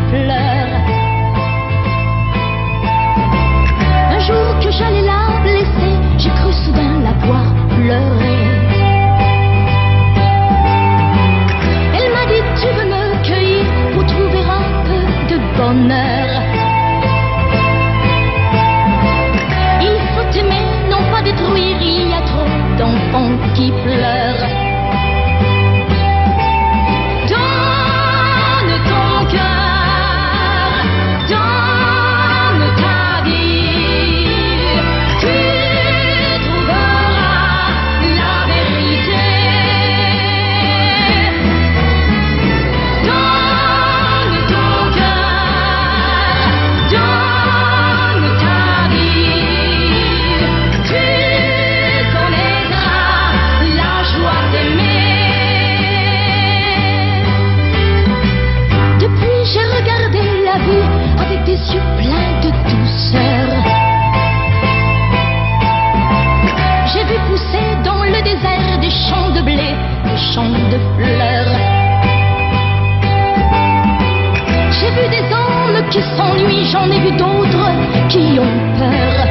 pleure. Un jour que j'allais la blesser, j'ai cru soudain la voir pleurer. Elle m'a dit: tu veux me cueillir pour trouver un peu de bonheur. Il faut aimer, non pas détruire, il y a trop d'enfants qui pleurent. Avec des yeux pleins de douceur, j'ai vu pousser dans le désert des champs de blé, des champs de fleurs. J'ai vu des hommes qui s'ennuient, j'en ai vu d'autres qui ont peur.